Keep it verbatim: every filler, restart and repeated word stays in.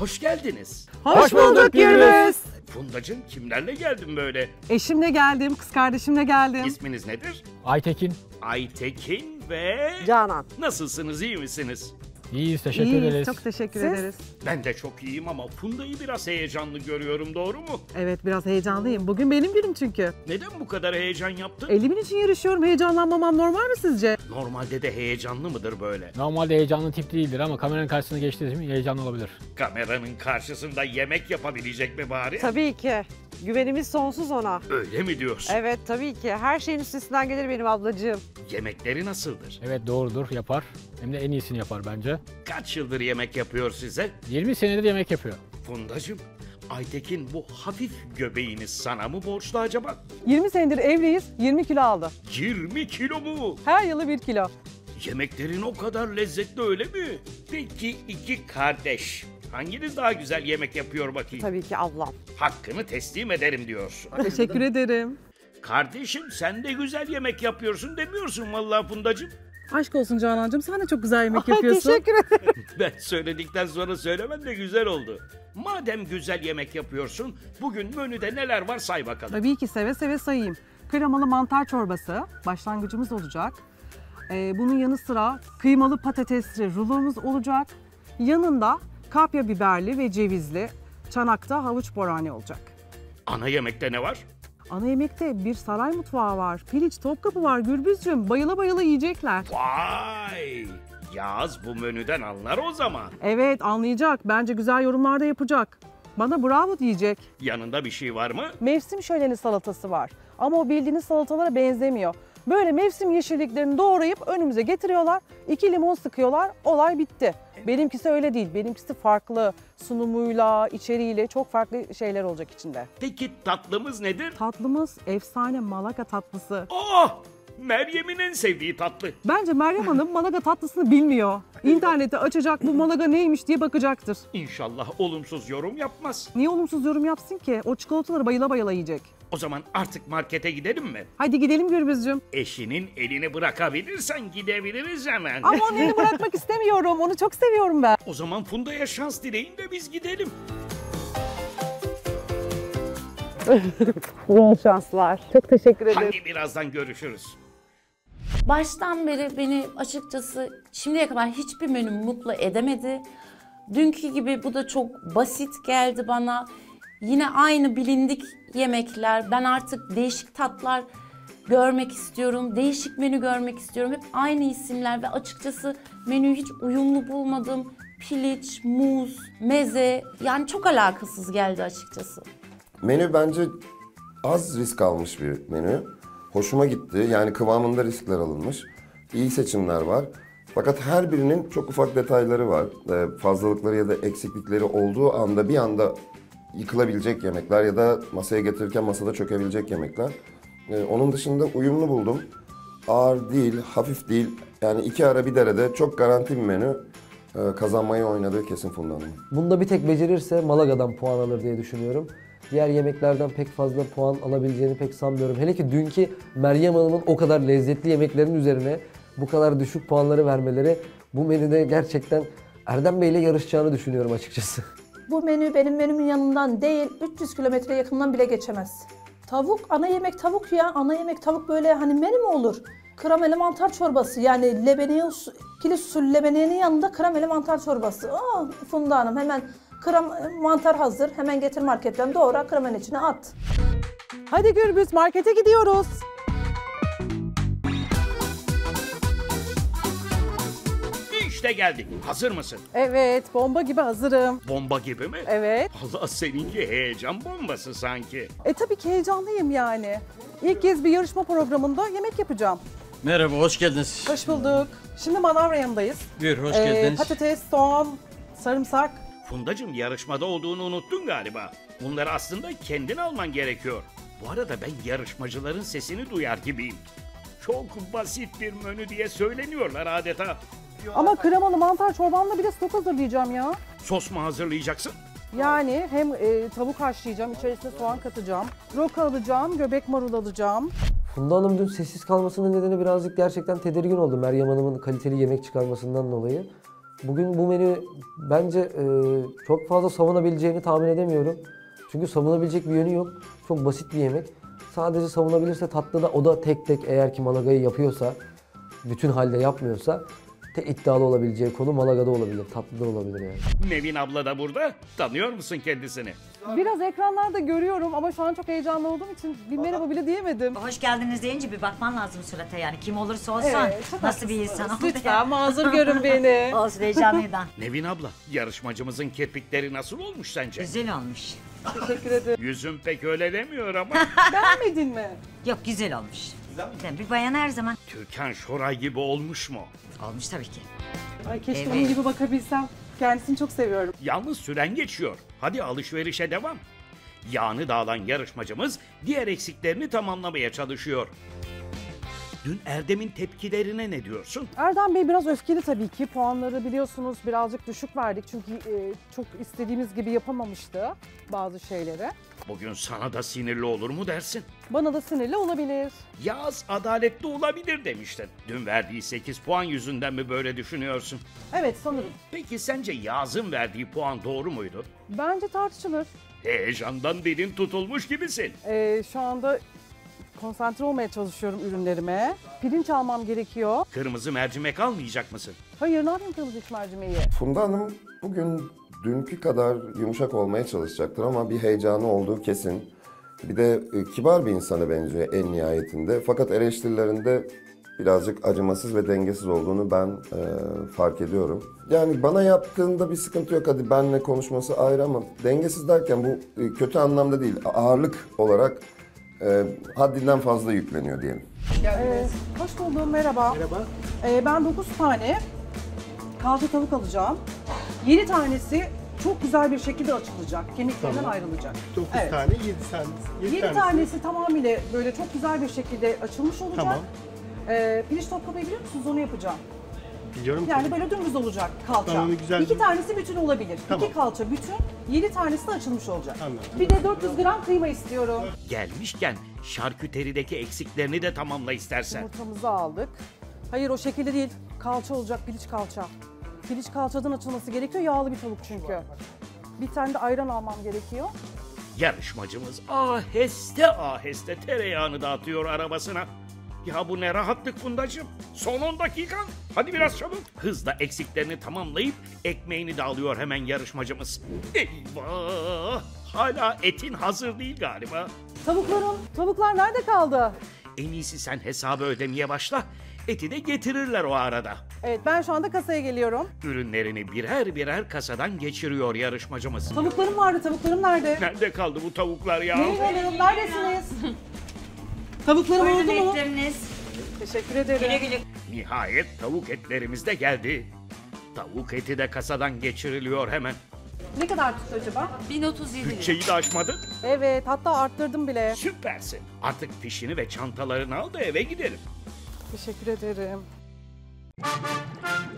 Hoş geldiniz. Hoş bulduk Gürbüz. Fundacığım, kimlerle geldin böyle? Eşimle geldim, kız kardeşimle geldim. İsminiz nedir? Aytekin. Aytekin ve... Canan. Nasılsınız, iyi misiniz? İyiyiz, teşekkür İyiyiz, ederiz. çok teşekkür Siz? ederiz. Ben de çok iyiyim ama Funda'yı biraz heyecanlı görüyorum, doğru mu? Evet, biraz heyecanlıyım. Bugün benim günüm çünkü. Neden bu kadar heyecan yaptın? Elimin için yarışıyorum. Heyecanlanmamam normal mi sizce? Normalde de heyecanlı mıdır böyle? Normalde heyecanlı tip değildir ama kameranın karşısına geçtiği zaman heyecanlı olabilir. Kameranın karşısında yemek yapabilecek mi bari? Tabii ki. Güvenimiz sonsuz ona. Öyle mi diyorsun? Evet tabii ki. Her şeyin üstesinden gelir benim ablacığım. Yemekleri nasıldır? Evet doğrudur, yapar. Hem de en iyisini yapar bence. Kaç yıldır yemek yapıyor size? yirmi senedir yemek yapıyor. Fundacığım, Aytekin bu hafif göbeğiniz sana mı borçlu acaba? yirmi senedir evliyiz, yirmi kilo aldı. yirmi kilo mu? Her yılı bir kilo. Yemeklerin o kadar lezzetli öyle mi? Peki iki kardeş, hanginiz daha güzel yemek yapıyor bakayım? Tabii ki ablam. Hakkını teslim ederim diyorsun. Teşekkür ederim. Kardeşim, sen de güzel yemek yapıyorsun demiyorsun vallahi Fundacığım. Aşk olsun Canancığım, sen de çok güzel yemek Ay, yapıyorsun. teşekkür ederim. Ben söyledikten sonra söylemen de güzel oldu. Madem güzel yemek yapıyorsun, bugün menüde neler var say bakalım. Tabii ki seve seve sayayım. Kremalı mantar çorbası başlangıcımız olacak. Ee, bunun yanı sıra kıymalı patatesli rulomuz olacak. Yanında kapya biberli ve cevizli çanakta havuç borani olacak. Ana yemekte ne var? Ana yemekte bir saray mutfağı var. Piliç, Topkapı var Gürbüzcüğüm. Bayıla bayıla yiyecekler. Vay! Yağız bu menüden anlar o zaman. Evet, anlayacak. Bence güzel yorumlar da yapacak. Bana bravo diyecek. Yanında bir şey var mı? Mevsim şöleni salatası var. Ama o bildiğiniz salatalara benzemiyor. Böyle mevsim yeşilliklerini doğrayıp önümüze getiriyorlar. İki limon sıkıyorlar. Olay bitti. Benimkisi öyle değil. Benimkisi farklı. Sunumuyla, içeriğiyle çok farklı şeyler olacak içinde. Peki tatlımız nedir? Tatlımız efsane Malaga tatlısı. Oh! Meryem'in en sevdiği tatlı. Bence Meryem Hanım Malaga tatlısını bilmiyor. İnternette açacak, bu Malaga neymiş diye bakacaktır. İnşallah olumsuz yorum yapmaz. Niye olumsuz yorum yapsın ki? O çikolataları bayıla bayıla yiyecek. O zaman artık markete gidelim mi? Hadi gidelim Gürbüzcüğüm. Eşinin elini bırakabilirsen gidebiliriz hemen. Ama onu elini bırakmak istemiyorum. Onu çok seviyorum ben. O zaman Funda'ya şans dileyin de biz gidelim. Bol şanslar. Çok teşekkür ederim. Hadi birazdan görüşürüz. Baştan beri beni açıkçası şimdiye kadar hiçbir menü mutlu edemedi. Dünkü gibi bu da çok basit geldi bana. Yine aynı bilindik yemekler. Ben artık değişik tatlar görmek istiyorum. Değişik menü görmek istiyorum. Hep aynı isimler ve açıkçası menüyü hiç uyumlu bulmadım. Piliç, muz, meze, yani çok alakasız geldi açıkçası. Menü bence az risk almış bir menü. Hoşuma gitti. Yani kıvamında riskler alınmış. İyi seçimler var. Fakat her birinin çok ufak detayları var. Ee, fazlalıkları ya da eksiklikleri olduğu anda bir anda yıkılabilecek yemekler ya da masaya getirirken masada çökebilecek yemekler. Ee, onun dışında uyumlu buldum. Ağır değil, hafif değil. Yani iki ara bir derede çok garanti bir menü. Ee, kazanmayı oynadığı kesin Funda Hanım. Bunda bir tek becerirse Malaga'dan puan alır diye düşünüyorum. Diğer yemeklerden pek fazla puan alabileceğini pek sanmıyorum. Hele ki dünkü Meryem Hanım'ın o kadar lezzetli yemeklerin üzerine bu kadar düşük puanları vermeleri bu menüde gerçekten Erdem Bey ile yarışacağını düşünüyorum açıkçası. Bu menü benim menümün yanından değil, üç yüz kilometre yakından bile geçemez. Tavuk, ana yemek tavuk ya. Ana yemek tavuk böyle hani menü mü olur? Kremeli mantar çorbası yani lebeniye, kilis usulü lebeniyenin yanında kremeli mantar çorbası. Aa, Funda Hanım hemen krem, mantar hazır. Hemen getir marketten doğra kremen içine at. Hadi Gürbüz, markete gidiyoruz. İşte geldik. Hazır mısın? Evet, bomba gibi hazırım. Bomba gibi mi? Evet. Allah, seninki heyecan bombası sanki. E tabii ki heyecanlıyım yani. İlk kez bir yarışma programında yemek yapacağım. Merhaba, hoş geldiniz. Hoş bulduk. Şimdi manavra rayındayız. Buyur, hoş Ee, geldiniz. Patates, soğan, sarımsak. Fundacığım, yarışmada olduğunu unuttun galiba. Bunları aslında kendin alman gerekiyor. Bu arada ben yarışmacıların sesini duyar gibiyim. Çok basit bir menü diye söyleniyorlar adeta. Ama kremalı mantar çorbamla bir de stok hazırlayacağım ya. Sos mu hazırlayacaksın? Yani hem e, tavuk haşlayacağım, içerisine soğan katacağım. Roka alacağım, göbek marul alacağım. Funda Hanım dün sessiz kalmasının nedeni birazcık gerçekten tedirgin oldu Meryem Hanım'ın kaliteli yemek çıkarmasından dolayı. Bugün bu menü bence e, çok fazla savunabileceğini tahmin edemiyorum. Çünkü savunabilecek bir yönü yok. Çok basit bir yemek. Sadece savunabilirse tatlıda o da tek tek eğer ki Malaga'yı yapıyorsa, bütün halde yapmıyorsa tek iddialı olabileceği konu Malaga'da olabilir, tatlıda olabilir yani. Nevin abla da burada. Tanıyor musun kendisini? Biraz ekranlarda görüyorum ama şu an çok heyecanlı olduğum için bir merhaba bile diyemedim. Hoş geldiniz deyince bir bakman lazım surata yani. Kim olursa olsun Evet, çok nasıl bir haklısınız. insan olduğu. Lütfen mazur görün beni. Olsun heyecanlıydan. Nevin abla, yarışmacımızın kirpikleri nasıl olmuş sence? Güzel olmuş. Teşekkür ederim. Yüzün pek öyle demiyor ama. Beğenmedin mi? Yok güzel olmuş. Yani bir bayan her zaman. Türkan Şoray gibi olmuş mu? Olmuş tabii ki. Ay keşke Evet. onun gibi bakabilsem. Kendisini çok seviyorum. Yalnız süren geçiyor. Hadi alışverişe devam. Yağını dağılan yarışmacımız diğer eksiklerini tamamlamaya çalışıyor. Dün Erdem'in tepkilerine ne diyorsun? Erdem Bey biraz öfkeli tabii ki. Puanları biliyorsunuz birazcık düşük verdik. Çünkü e, çok istediğimiz gibi yapamamıştı bazı şeyleri. Bugün sana da sinirli olur mu dersin? Bana da sinirli olabilir. Yağız adaletli olabilir demiştin. Dün verdiği sekiz puan yüzünden mi böyle düşünüyorsun? Evet sanırım. Peki sence Yağız'ın verdiği puan doğru muydu? Bence tartışılır. Heyecandan dilin tutulmuş gibisin. E, şu anda konsantre olmaya çalışıyorum ürünlerime. Pirinç almam gerekiyor. Kırmızı mercimek almayacak mısın? Hayır ne yapayım kırmızı iç mercimeği? Funda Hanım bugün dünkü kadar yumuşak olmaya çalışacaktır ama bir heyecanı olduğu kesin. Bir de e, kibar bir insana benziyor en nihayetinde. Fakat eleştirilerinde birazcık acımasız ve dengesiz olduğunu ben e, fark ediyorum. Yani bana yaptığında bir sıkıntı yok, hadi benle konuşması ayrı ama dengesiz derken bu e, kötü anlamda değil, ağırlık olarak e, haddinden fazla yükleniyor diyelim. Ee, hoş buldum, merhaba. Merhaba. Ee, ben dokuz tane kalça tavuk alacağım. yedi tanesi çok güzel bir şekilde açılacak, kemiklerinden ayrılacak. dokuz Evet. tane, yedi tane. yedi tanesi. tanesi tamamıyla böyle çok güzel bir şekilde açılmış olacak. Tamam. Ee, pirinç topkamayı biliyor musunuz? Onu yapacağım. Biliyorum Yani ki. böyle dümdüz olacak kalça. Tamam, güzel. İki tanesi bütün olabilir. Tamam. İki kalça bütün, yedi tanesi de açılmış olacak. Anladım. Bir de dört yüz gram kıyma istiyorum. Gelmişken şarküterideki eksiklerini de tamamla istersen. Yumurtamızı aldık. Hayır o şekilde değil. Kalça olacak, piliç kalça. Piliç kalçadan açılması gerekiyor. Yağlı bir tavuk çünkü. Bir tane de ayran almam gerekiyor. Yarışmacımız aheste aheste tereyağını dağıtıyor arabasına. Ya bu ne rahatlık Fundacığım. Son on dakikan. Hadi biraz çabuk. Hızla eksiklerini tamamlayıp ekmeğini de alıyor hemen yarışmacımız. Eyvah! Hala etin hazır değil galiba. Tavuklarım, tavuklar nerede kaldı? En iyisi sen hesabı ödemeye başla. Eti de getirirler o arada. Evet ben şu anda kasaya geliyorum. Ürünlerini birer birer kasadan geçiriyor yarışmacımız. Tavuklarım vardı, tavuklarım nerede? Nerede kaldı bu tavuklar ya? Nevin Hanım neredesiniz? Tavuklarım oldu mu? Ekleriniz. Teşekkür ederim. Güle güle. Nihayet tavuk etlerimiz de geldi. Tavuk eti de kasadan geçiriliyor hemen. Ne kadar tuttu acaba? bin otuz yedi lira. Bütçeyi de aşmadın. Evet hatta arttırdım bile. Süpersin. Artık fişini ve çantalarını al da eve gidelim. Teşekkür ederim.